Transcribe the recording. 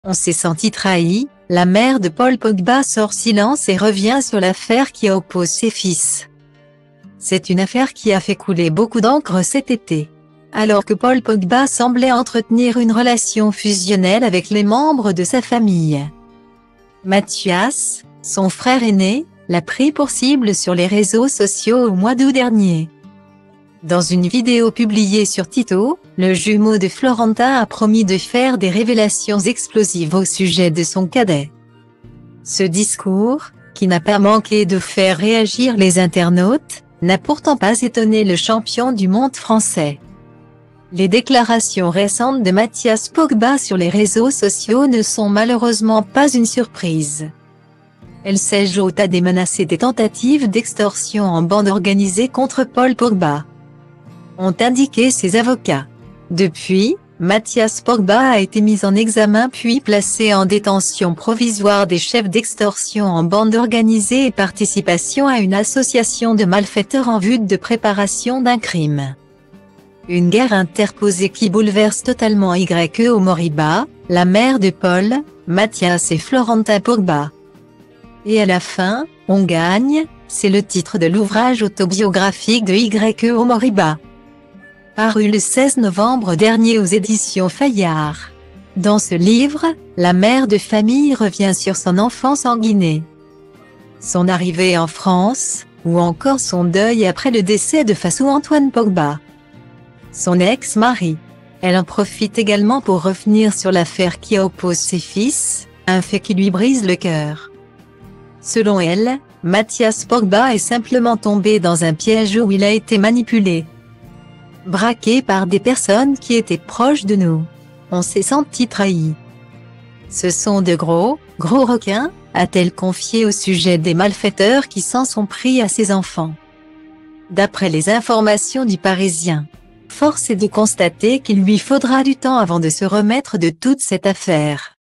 On s'est senti trahi, la mère de Paul Pogba sort silence et revient sur l'affaire qui oppose ses fils. C'est une affaire qui a fait couler beaucoup d'encre cet été. Alors que Paul Pogba semblait entretenir une relation fusionnelle avec les membres de sa famille. Mathias, son frère aîné, l'a pris pour cible sur les réseaux sociaux au mois d'août dernier. Dans une vidéo publiée sur Tito, le jumeau de Florentin a promis de faire des révélations explosives au sujet de son cadet. Ce discours, qui n'a pas manqué de faire réagir les internautes, n'a pourtant pas étonné le champion du monde français. Les déclarations récentes de Mathias Pogba sur les réseaux sociaux ne sont malheureusement pas une surprise. Elles s'ajoutent à des menaces et des tentatives d'extorsion en bande organisée contre Paul Pogba, ont indiqué ses avocats. Depuis, Mathias Pogba a été mis en examen puis placé en détention provisoire des chefs d'extorsion en bande organisée et participation à une association de malfaiteurs en vue de préparation d'un crime. Une guerre interposée qui bouleverse totalement Y.E. Moriba, la mère de Paul, Mathias et Florentin Pogba. Et à la fin, on gagne, c'est le titre de l'ouvrage autobiographique de Y.E. Moriba, paru le 16 novembre dernier aux éditions Fayard. Dans ce livre, la mère de famille revient sur son enfance en Guinée, son arrivée en France, ou encore son deuil après le décès de Fassou Antoine Pogba, son ex-mari. Elle en profite également pour revenir sur l'affaire qui oppose ses fils, un fait qui lui brise le cœur. Selon elle, Mathias Pogba est simplement tombé dans un piège où il a été manipulé, braqué par des personnes qui étaient proches de nous. On s'est senti trahi. Ce sont de gros requins, a-t-elle confié au sujet des malfaiteurs qui s'en sont pris à ses enfants. D'après les informations du Parisien, force est de constater qu'il lui faudra du temps avant de se remettre de toute cette affaire.